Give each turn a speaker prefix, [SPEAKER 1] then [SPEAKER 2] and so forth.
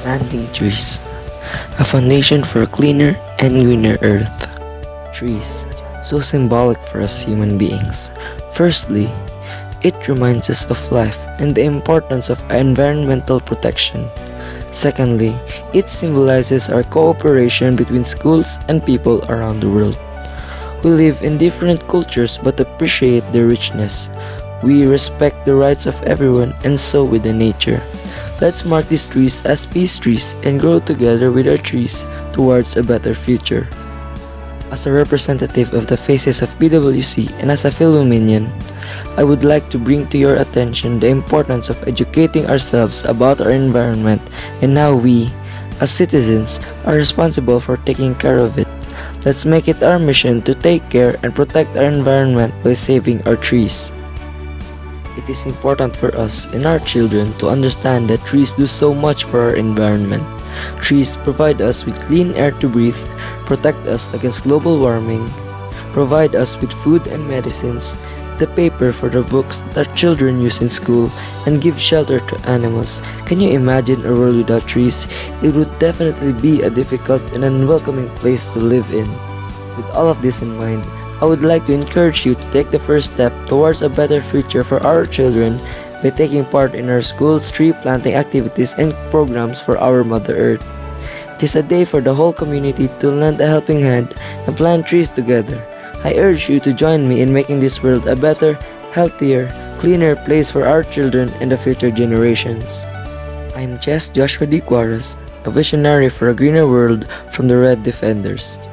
[SPEAKER 1] Planting trees, a foundation for a cleaner and greener earth. Trees, so symbolic for us human beings. Firstly, it reminds us of life and the importance of environmental protection. Secondly, it symbolizes our cooperation between schools and people around the world. We live in different cultures but appreciate their richness. We respect the rights of everyone and so with the nature. Let's mark these trees as peace trees and grow together with our trees towards a better future. As a representative of the faces of PWC and as a Philomenian, I would like to bring to your attention the importance of educating ourselves about our environment and how we, as citizens, are responsible for taking care of it. Let's make it our mission to take care and protect our environment by saving our trees. It is important for us and our children to understand that trees do so much for our environment. Trees provide us with clean air to breathe, protect us against global warming, provide us with food and medicines, the paper for the books that our children use in school, and give shelter to animals. Can you imagine a world without trees? It would definitely be a difficult and unwelcoming place to live in. With all of this in mind, I would like to encourage you to take the first step towards a better future for our children by taking part in our school's tree planting activities and programs for our Mother Earth. It is a day for the whole community to lend a helping hand and plant trees together. I urge you to join me in making this world a better, healthier, cleaner place for our children and the future generations. I am Jess Joshua D. Quares, a visionary for a greener world from the Red Defenders.